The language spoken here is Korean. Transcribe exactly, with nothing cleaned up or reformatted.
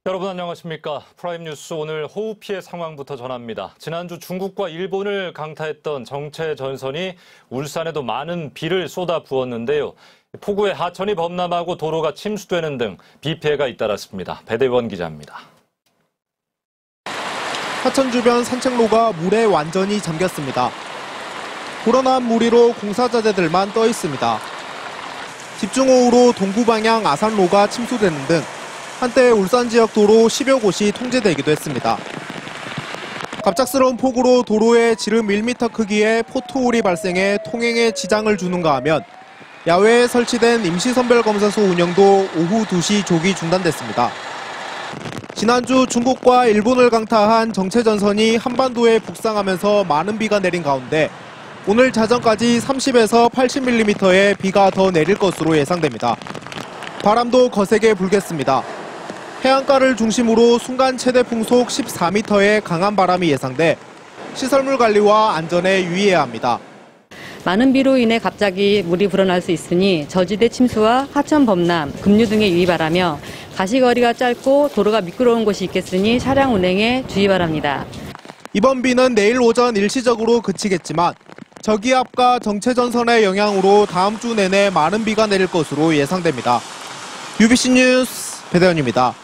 여러분 안녕하십니까. 프라임 뉴스 오늘 호우 피해 상황부터 전합니다. 지난주 중국과 일본을 강타했던 정체 전선이 울산에도 많은 비를 쏟아 부었는데요. 폭우에 하천이 범람하고 도로가 침수되는 등 비 피해가 잇따랐습니다. 배대원 기자입니다. 하천 주변 산책로가 물에 완전히 잠겼습니다. 불어난 무리로 공사자재들만 떠 있습니다. 집중호우로 동구 방향 아산로가 침수되는 등 한때 울산 지역 도로 십여 곳이 통제되기도 했습니다. 갑작스러운 폭우로 도로에 지름 일 미터 크기의 포토홀이 발생해 통행에 지장을 주는가 하면 야외에 설치된 임시선별검사소 운영도 오후 두 시 조기 중단됐습니다. 지난주 중국과 일본을 강타한 정체전선이 한반도에 북상하면서 많은 비가 내린 가운데 오늘 자정까지 삼십에서 팔십 밀리미터의 비가 더 내릴 것으로 예상됩니다. 바람도 거세게 불겠습니다. 해안가를 중심으로 순간 최대 풍속 십사 미터의 강한 바람이 예상돼 시설물 관리와 안전에 유의해야 합니다. 많은 비로 인해 갑자기 물이 불어날 수 있으니 저지대 침수와 하천 범람, 급류 등에 유의 바라며 가시거리가 짧고 도로가 미끄러운 곳이 있겠으니 차량 운행에 주의 바랍니다. 이번 비는 내일 오전 일시적으로 그치겠지만 저기압과 정체전선의 영향으로 다음 주 내내 많은 비가 내릴 것으로 예상됩니다. 유비씨 뉴스 배대원입니다.